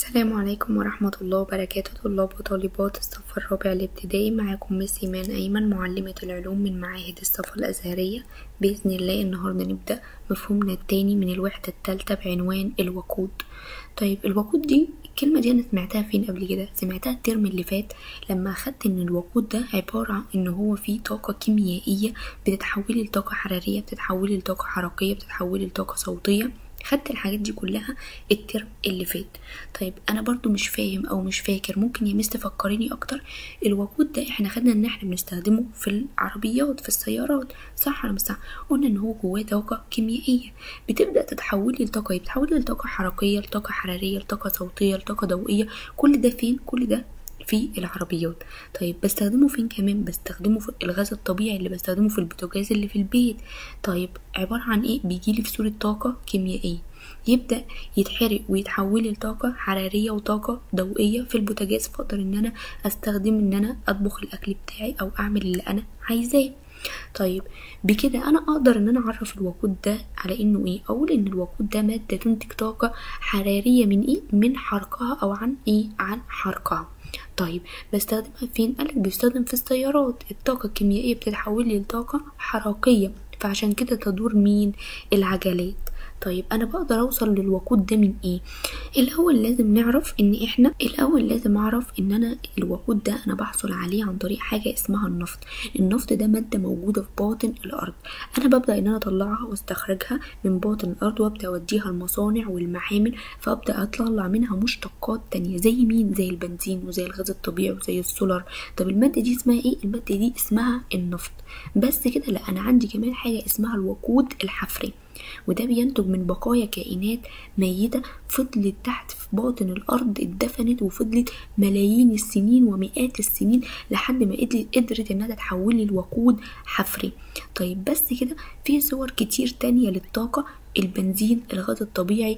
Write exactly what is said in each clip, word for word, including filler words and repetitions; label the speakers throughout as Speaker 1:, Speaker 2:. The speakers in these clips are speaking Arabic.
Speaker 1: السلام عليكم ورحمة الله وبركاته، طلاب وطالبات الصف الرابع الابتدائي. معاكم مس إيمان أيمن، معلمة العلوم من معاهد الصفا الأزهرية. بإذن الله النهاردة نبدأ مفهومنا التاني من الوحدة التالتة بعنوان الوقود. طيب الوقود دي الكلمة دي أنا سمعتها فين قبل كده؟ سمعتها الترم اللي فات لما أخدت إن الوقود ده عبارة عن إن هو فيه طاقة كيميائية بتتحول لطاقة حرارية، بتتحول لطاقة حركية، بتتحول لطاقة صوتية. خدت الحاجات دي كلها الترم اللي فات. طيب انا برضو مش فاهم او مش فاكر، ممكن يا مس تفكريني اكتر؟ الوقود ده احنا خدنا ان احنا بنستخدمه في العربيات في السيارات، صح ولا مش صح؟ قلنا ان هو جواه طاقه كيميائيه بتبدا تتحول لطاقه، بتتحول لطاقه حركيه، لطاقه حراريه، لطاقه صوتيه، لطاقه ضوئيه. كل ده فين؟ كل ده في العربيات. طيب بستخدمه فين كمان؟ بستخدمه في الغاز الطبيعي اللي بستخدمه في البوتاجاز اللي في البيت. طيب عبارة عن ايه؟ بيجيلي في صورة طاقة كيميائية، يبدأ يتحرق ويتحول لطاقة حرارية وطاقة ضوئية في البوتاجاز، فاقدر ان انا استخدم ان انا اطبخ الاكل بتاعي او اعمل اللي انا عايزاه. طيب بكده انا اقدر ان انا اعرف الوقود ده على انه ايه؟ اقول ان الوقود ده مادة تنتج طاقة حرارية من ايه؟ من حرقها او عن ايه؟ عن حرقها. طيب بستخدمها فين؟ قالك بيستخدم في السيارات، الطاقة الكيميائية بتتحول لطاقة حركية، فعشان كده تدور مين؟ العجلات. طيب انا بقدر اوصل للوقود ده من ايه؟ الاول لازم نعرف ان احنا الاول لازم اعرف ان انا الوقود ده انا بحصل عليه عن طريق حاجة اسمها النفط. النفط ده مادة موجودة في باطن الارض، انا ببدأ ان انا اطلعها واستخرجها من باطن الارض وابدأ اوديها المصانع والمحامل، فابدأ اطلع منها مشتقات تانية زي مين؟ زي البنزين وزي الغاز الطبيعي وزي السولار. طب المادة دي اسمها ايه؟ المادة دي اسمها النفط. بس كده؟ لا، انا عندي كمان حاجة اسمها الوقود الحفري، وده بينتج من بقايا كائنات ميتة فضلت تحت في باطن الأرض، اتدفنت وفضلت ملايين السنين ومئات السنين لحد ما قدرت انها تتحول لوقود حفري. طيب بس كده؟ في صور كتير تانية للطاقة، البنزين، الغاز الطبيعي،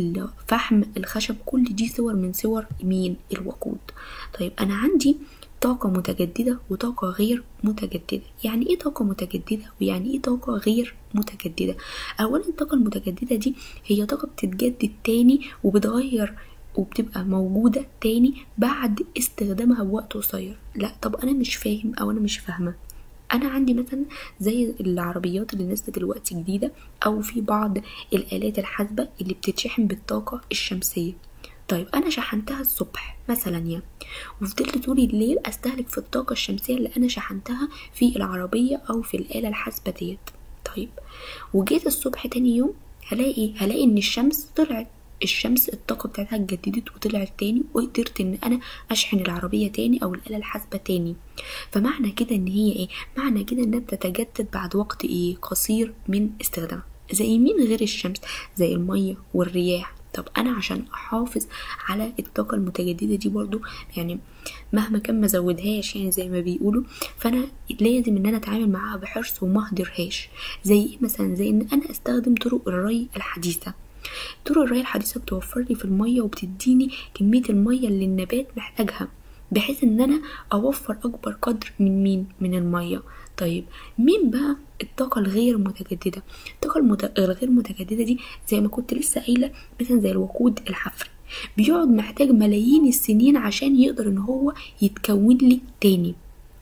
Speaker 1: الفحم، الخشب، كل دي صور من صور مين؟ الوقود. طيب أنا عندي طاقة متجددة وطاقة غير متجددة. يعني ايه طاقة متجددة ويعني ايه طاقة غير متجددة؟ اولا الطاقة المتجددة دي هي طاقة بتتجدد تاني وبتغير وبتبقى موجودة تاني بعد استخدامها بوقت قصير. لا طب انا مش فاهم او انا مش فاهمة. انا عندي مثلا زي العربيات اللي نزلت دلوقتي جديدة، او في بعض الالات الحاسبة اللي بتتشحن بالطاقة الشمسية. طيب انا شحنتها الصبح مثلا يعني، وفضلت طول الليل استهلك في الطاقة الشمسية اللي انا شحنتها في العربية او في الآلة الحاسبة ديت. طيب وجيت الصبح تاني يوم هلاقي هلاقي ان الشمس طلعت، الشمس الطاقة بتاعتها اتجددت وطلعت تاني، وقدرت ان انا اشحن العربية تاني او الآلة الحاسبة تاني. فمعنى كده ان هي ايه؟ معنى كده انها بتتجدد بعد وقت ايه؟ قصير من استخدامها. زي مين غير الشمس؟ زي المية والرياح. طب انا عشان احافظ على الطاقة المتجددة دي برضو، يعني مهما كان ما زودهاش يعني زي ما بيقولوا، فانا لازم ان انا اتعامل معاها بحرص وما اهدرهاش. زي ايه مثلا؟ زي ان انا استخدم طرق الري الحديثة. طرق الري الحديثة بتوفر لي في المية وبتديني كمية المية اللي النبات محتاجها، بحيث ان انا اوفر اكبر قدر من مين؟ من المية. طيب مين بقى الطاقة الغير متجددة؟ الطاقة المت... الغير متجددة دي زي ما كنت لسه قايلة، مثلا زي الوقود الحفري، بيقعد محتاج ملايين السنين عشان يقدر ان هو يتكون لي تاني.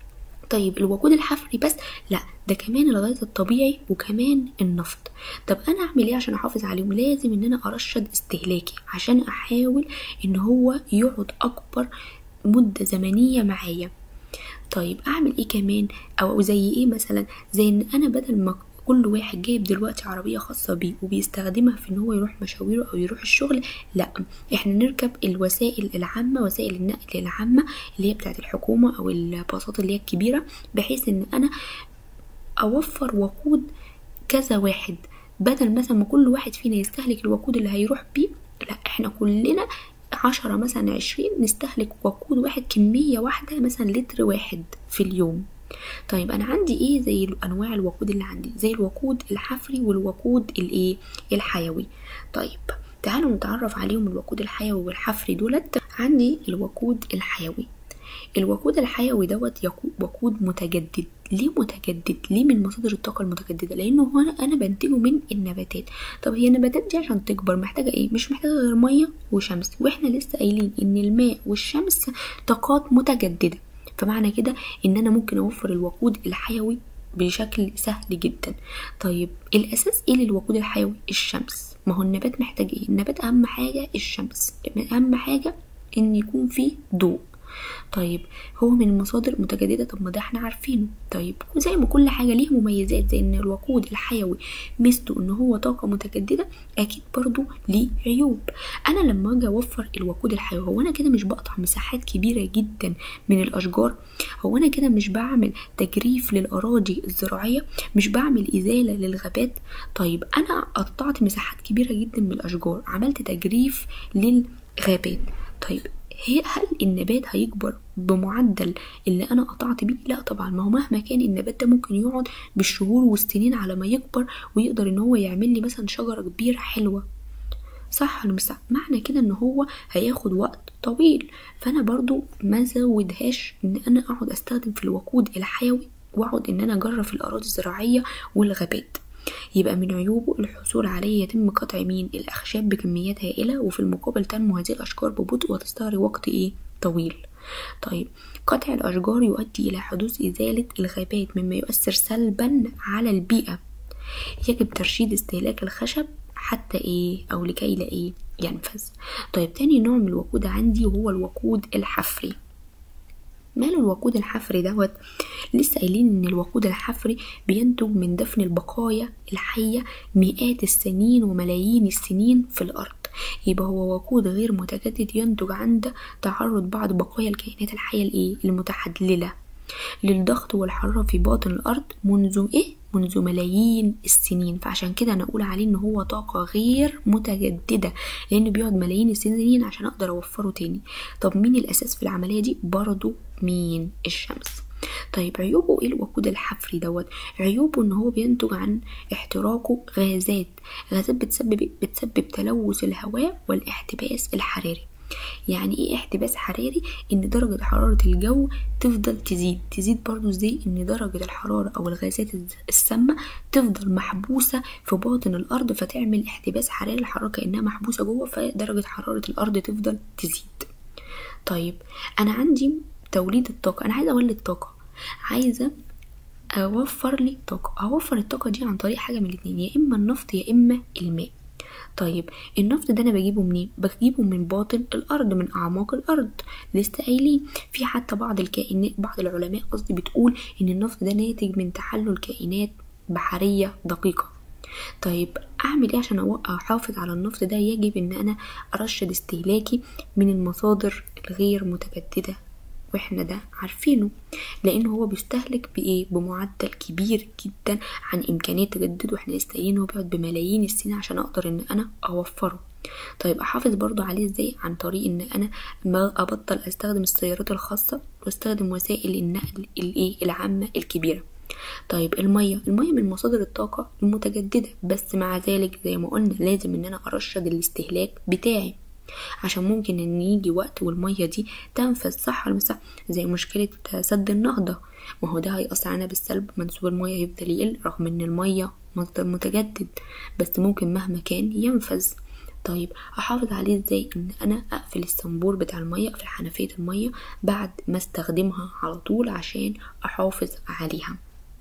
Speaker 1: طيب الوقود الحفري بس؟ لا، ده كمان الغاز الطبيعي وكمان النفط. طب انا اعمل ايه عشان احافظ عليهم؟ لازم ان انا ارشد استهلاكي عشان احاول ان هو يقعد اكبر مدة زمنية معايا. طيب اعمل ايه كمان؟ او زي ايه مثلا؟ زي ان انا بدل ما كل واحد جايب دلوقتي عربية خاصة بيه وبيستخدمها في ان هو يروح مشاويره او يروح الشغل، لا، احنا نركب الوسائل العامة، وسائل النقل العامة اللي هي بتاعت الحكومة او الباصات اللي هي الكبيرة، بحيث ان انا اوفر وقود كذا واحد. بدل مثلا ما كل واحد فينا يستهلك الوقود اللي هيروح بيه، لا احنا كلنا عشرة مثلا عشرين نستهلك وقود واحد، كمية واحدة مثلا لتر واحد في اليوم. طيب انا عندي ايه زي انواع الوقود اللي عندي؟ زي الوقود الحفري والوقود الايه؟ الحيوي. طيب تعالوا نتعرف عليهم. الوقود الحيوي والحفري دولت. عندي الوقود الحيوي، الوقود الحيوي دوت وقود متجدد. ليه متجدد؟ ليه من مصادر الطاقة المتجددة؟ لانه هو انا انا بنتجه من النباتات. طب هي النباتات دي عشان تكبر محتاجة ايه؟ مش محتاجة غير مية وشمس، واحنا لسه قايلين ان الماء والشمس طاقات متجددة، فمعنى كده ان انا ممكن اوفر الوقود الحيوي بشكل سهل جدا. طيب الاساس ايه للوقود الحيوي؟ الشمس. ما هو النبات محتاج ايه؟ النبات اهم حاجة الشمس، اهم حاجة ان يكون فيه ضوء. طيب هو من مصادر متجددة، طب ما ده احنا عارفينه. طيب زي ما كل حاجة ليه مميزات، زي ان الوقود الحيوي ميزته ان هو طاقة متجددة، اكيد برضو ليه عيوب. انا لما اجي اوفر الوقود الحيوي، هو انا كده مش بقطع مساحات كبيرة جدا من الاشجار؟ هو انا كده مش بعمل تجريف للاراضي الزراعية؟ مش بعمل ازالة للغابات؟ طيب انا قطعت مساحات كبيرة جدا من الاشجار، عملت تجريف للغابات. طيب هل النبات هيكبر بمعدل اللي انا قطعت بيه؟ لا طبعا. ما هو مهما كان النبات ده ممكن يقعد بالشهور والسنين على ما يكبر ويقدر ان هو يعمل لي مثلا شجرة كبيرة حلوة، صح ولا مش صح؟ معنى كده ان هو هياخد وقت طويل. فانا برضو ما زودهاش ان انا اقعد استخدم في الوقود الحيوي واقعد ان انا اجرف الاراضي الزراعية والغابات. يبقى من عيوبه الحصول عليه يتم قطع مين؟ الأخشاب بكميات هائلة، وفي المقابل تنمو هذه الأشجار ببطء وتستغرق وقت إيه؟ طويل. طيب قطع الأشجار يؤدي إلى حدوث إزالة الغابات مما يؤثر سلبا على البيئة. يجب ترشيد استهلاك الخشب حتى إيه أو لكي لا إيه ينفذ. طيب تاني نوع من الوقود عندي وهو الوقود الحفري. ماله الوقود الحفري دوت؟ لسه قايلين ان الوقود الحفري بينتج من دفن البقايا الحية مئات السنين وملايين السنين في الارض. يبقى هو وقود غير متجدد ينتج عند تعرض بعض بقايا الكائنات الحية الايه المتحللة للضغط والحرارة في باطن الارض منذ ايه منذ ملايين السنين. فعشان كده انا اقول عليه ان هو طاقة غير متجددة، لانه بيقعد ملايين السنين عشان اقدر اوفره تاني. طب مين الاساس في العملية دي؟ برضو مين؟ الشمس. طيب عيوبه ايه الوقود الحفري دوت؟ عيوبه ان هو بينتج عن احتراقه غازات غازات بتسبب بتسبب تلوث الهواء والاحتباس الحراري. يعني ايه احتباس حراري؟ ان درجة حرارة الجو تفضل تزيد تزيد برضو زي ان درجة الحرارة او الغازات السامة تفضل محبوسة في باطن الارض، فتعمل احتباس حراري. الحرارة كأنها محبوسة جوه، فدرجة حرارة الارض تفضل تزيد. طيب انا عندي توليد الطاقة، انا عايزة اولد طاقة، عايزة اوفر لي طاقة. اوفر الطاقة دي عن طريق حاجة من الاتنين، يا اما النفط يا اما الماء. طيب النفط ده انا بجيبه منين؟ بجيبه من باطن الارض، من اعماق الارض. لسه قايلين في حتى بعض الكائنات بعض العلماء قصدي بتقول ان النفط ده ناتج من تحلل كائنات بحرية دقيقة. طيب اعمل ايه عشان احافظ على النفط ده؟ يجب ان انا ارشد استهلاكي من المصادر الغير متجددة، واحنا ده عارفينه، لانه هو بيستهلك بايه؟ بمعدل كبير جدا عن امكانيه تجدده. واحنا لسه قايلين هو بيقعد بملايين السنين عشان اقدر ان انا اوفره. طيب احافظ برضو عليه ازاي؟ عن طريق ان انا ما ابطل استخدم السيارات الخاصه واستخدم وسائل النقل الايه العامه الكبيره. طيب الميه الميه من مصادر الطاقه المتجدده، بس مع ذلك زي ما قلنا لازم ان انا ارشد الاستهلاك بتاعي، عشان ممكن ان يجي وقت والمية دي تنفذ، صح ولا مش صح؟ زي مشكلة سد النهضة، ما هو ده هيأثر علينا بالسلب، منسوب المية يفضل يقل رغم ان المية مصدر متجدد، بس ممكن مهما كان ينفذ. طيب احافظ عليه ازاي؟ ان انا اقفل الصنبور بتاع المية، اقفل حنفية المية بعد ما استخدمها على طول عشان احافظ عليها.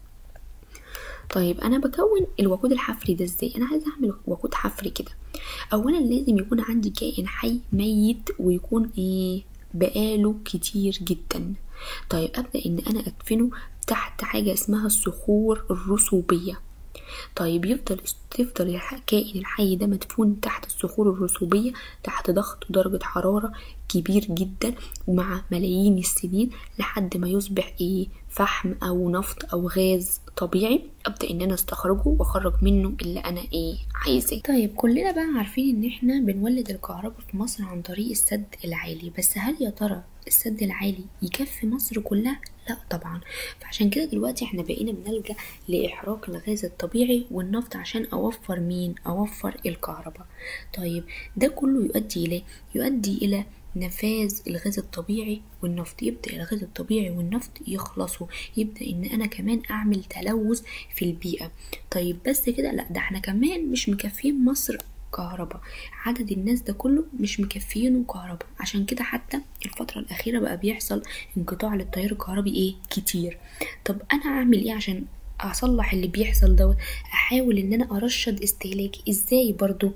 Speaker 1: طيب انا بكون الوقود الحفري ده ازاي؟ انا عايزه اعمل وقود حفري كده. اولا لازم يكون عندي كائن حي ميت ويكون ايه بقاله كتير جدا. طيب ابدا ان انا ادفنه تحت حاجه اسمها الصخور الرسوبيه. طيب يفضل تفضل الكائن الحي ده مدفون تحت الصخور الرسوبيه تحت ضغط ودرجه حراره كبير جدا ومع ملايين السنين لحد ما يصبح ايه فحم او نفط او غاز طبيعي. ابدا ان انا استخرجه واخرج منه اللي انا ايه عايزاه. طيب كلنا بقى عارفين ان احنا بنولد الكهرباء في مصر عن طريق السد العالي، بس هل يا ترى السد العالي يكفي مصر كلها؟ لا طبعا. فعشان كده دلوقتي احنا بقينا بنلجأ لاحراق الغاز الطبيعي والنفط عشان اوفر مين اوفر الكهرباء. طيب ده كله يؤدي الى يؤدي الى نفاذ الغاز الطبيعي والنفط، يبدأ الغاز الطبيعي والنفط يخلصوا، يبدأ ان انا كمان اعمل تلوث في البيئة. طيب بس كده؟ لا، ده احنا كمان مش مكفين مصر كهرباء، عدد الناس ده كله مش مكفينه كهرباء. عشان كده حتى الفترة الأخيرة بقى بيحصل انقطاع للتيار الكهربي ايه كتير. طب انا اعمل ايه عشان اصلح اللي بيحصل دوت؟ احاول ان انا ارشد استهلاكي. ازاي برضو؟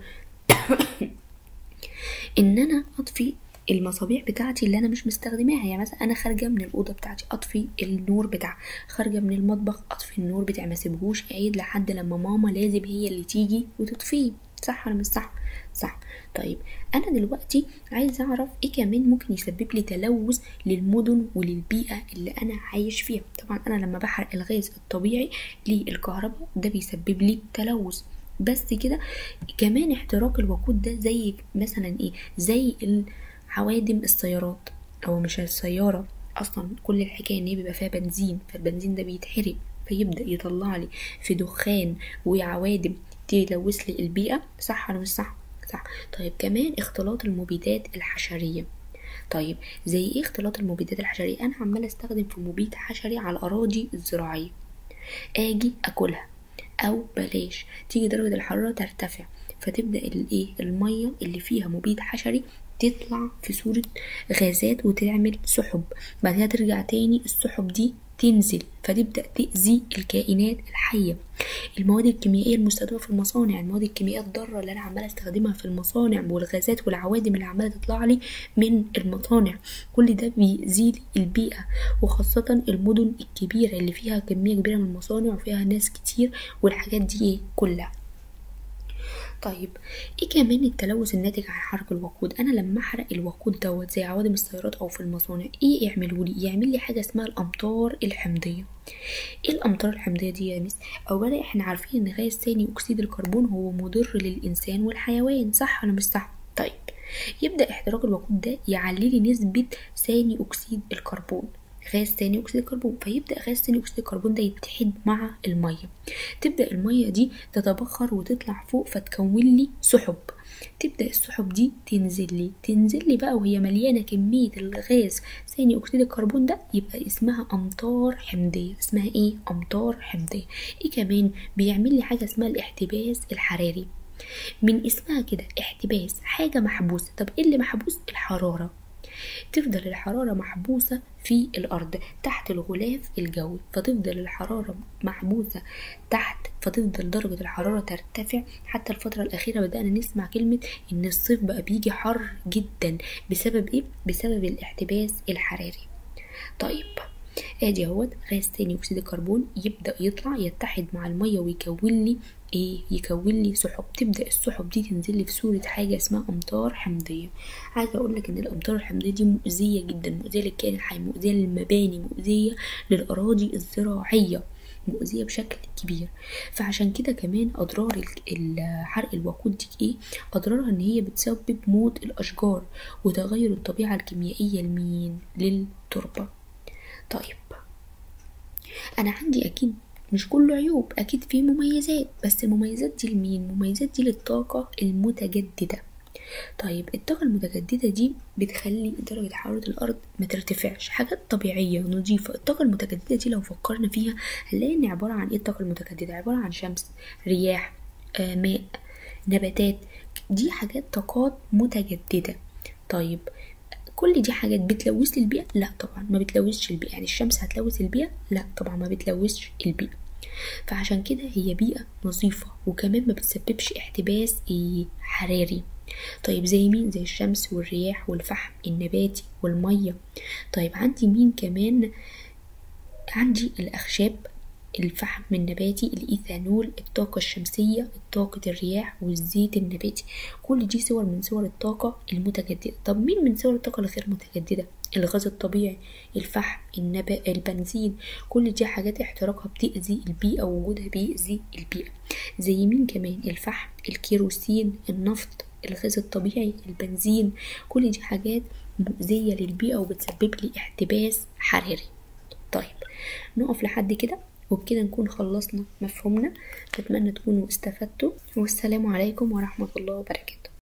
Speaker 1: ان انا اطفي المصابيح بتاعتي اللي انا مش مستخدماها. يعني مثلا انا خارجه من الاوضه بتاعتي اطفي النور بتاعها، خارجه من المطبخ اطفي النور بتاعي، ما سيبهوش قايد لحد لما ماما لازم هي اللي تيجي وتطفيه. صح ولا مش صح؟ صح. طيب انا دلوقتي عايزه اعرف ايه كمان ممكن يسبب لي تلوث للمدن وللبيئه اللي انا عايش فيها. طبعا انا لما بحرق الغاز الطبيعي للكهرباء ده بيسبب لي تلوث. بس كده؟ كمان احتراق الوقود ده زي مثلا ايه؟ زي عوادم السيارات، او مش السياره اصلا، كل الحكايه ان هي بيبقى فيها بنزين، فالبنزين ده بيتحرق فيبدا يطلع لي في دخان وعوادم تلوث لي البيئه. صح ولا مش صح؟ صح. طيب كمان اختلاط المبيدات الحشريه. طيب زي ايه اختلاط المبيدات الحشريه؟ انا عماله استخدم في مبيد حشري على الاراضي الزراعيه، اجي اكلها او بلاش تيجي درجه الحراره ترتفع، فتبدا الايه الميه اللي فيها مبيد حشري تطلع في صورة غازات وتعمل سحب، بعد كده ترجع تاني السحب دي تنزل فتبدأ تأذي الكائنات الحية. المواد الكيميائية المستخدمة في المصانع، المواد الكيميائية الضارة اللي أنا عمالة استخدمها في المصانع، والغازات والعوادم اللي عمالة تطلع لي من المصانع، كل ده بيزيل البيئة، وخاصة المدن الكبيرة اللي فيها كمية كبيرة من المصانع وفيها ناس كتير والحاجات دي كلها. طيب ايه كمان التلوث الناتج عن حرق الوقود؟ انا لما احرق الوقود دوت زي عوادم السيارات او في المصانع، ايه يعملوا لي؟ يعمل لي حاجه اسمها الامطار الحمضيه. ايه الامطار الحمضيه دي يا مس؟ اولا احنا عارفين ان غاز ثاني اكسيد الكربون هو مضر للانسان والحيوان، صح ولا مش صح؟ طيب يبدا احتراق الوقود ده يعلي لي نسبه ثاني اكسيد الكربون، غاز ثاني اكسيد الكربون، فيبدا غاز ثاني اكسيد الكربون ده يتحد مع الميه، تبدا الميه دي تتبخر وتطلع فوق فتكون لي سحب، تبدا السحب دي تنزل لي تنزل لي بقى وهي مليانه كميه الغاز ثاني اكسيد الكربون ده، يبقى اسمها امطار حمضيه. اسمها ايه؟ امطار حمضيه. ايه كمان؟ بيعمل لي حاجه اسمها الاحتباس الحراري، من اسمها كده احتباس، حاجه محبوسه. طب ايه اللي محبوس؟ الحراره، تفضل الحرارة محبوسة في الأرض تحت الغلاف الجوي، فتفضل الحرارة محبوسة تحت، فتفضل درجة الحرارة ترتفع. حتى الفترة الأخيرة بدأنا نسمع كلمة إن الصيف بقى بيجي حر جدا، بسبب إيه؟ بسبب الاحتباس الحراري. طيب ادي اهوت غاز ثاني اكسيد الكربون يبدا يطلع يتحد مع الميه ويكون لي ايه؟ يكون لي سحب، تبدا السحب دي تنزل لي في صوره حاجه اسمها امطار حمضيه. عايزه اقول لك ان الامطار الحمضيه دي مؤذيه جدا، مؤذيه للكائن الحي، مؤذيه للمباني، مؤذيه للاراضي الزراعيه، مؤذيه بشكل كبير. فعشان كده كمان اضرار حرق الوقود دي ايه؟ اضرارها ان هي بتسبب موت الاشجار وتغير الطبيعه الكيميائيه لمين؟ للتربه. طيب انا عندي اكيد مش كله عيوب، اكيد في مميزات، بس المميزات دي لمين؟ المميزات دي للطاقة المتجددة. طيب الطاقة المتجددة دي بتخلي درجة حرارة الارض ما ترتفعش، حاجات طبيعية نظيفة. الطاقة المتجددة دي لو فكرنا فيها هنلاقي ان عبارة عن ايه؟ الطاقة المتجددة عبارة عن شمس، رياح، آه ماء، نباتات، دي حاجات طاقات متجددة. طيب كل دي حاجات بتلوث لي البيئة؟ لا طبعا ما بتلوثش البيئة. يعني الشمس هتلوث البيئة؟ لا طبعا ما بتلوثش البيئة. فعشان كده هي بيئة نظيفة، وكمان ما بتسببش احتباس حراري. طيب زي مين؟ زي الشمس والرياح والفحم النباتي والمية. طيب عندي مين كمان؟ عندي الأخشاب، الفحم النباتي، الإيثانول، الطاقة الشمسية، طاقة الرياح، والزيت النباتي. كل دي صور من صور الطاقة المتجددة. طب مين من صور الطاقة الغير متجددة؟ الغاز الطبيعي، الفحم، النبات، البنزين، كل دي حاجات احتراقها بتأذي البيئة ووجودها بيأذي البيئة. زي مين كمان؟ الفحم، الكيروسين، النفط، الغاز الطبيعي، البنزين، كل دي حاجات مؤذية للبيئة وبتسبب لي احتباس حراري. طيب نقف لحد كده، وبكده نكون خلصنا مفهومنا. بتمنى تكونوا استفدتوا، والسلام عليكم ورحمة الله وبركاته.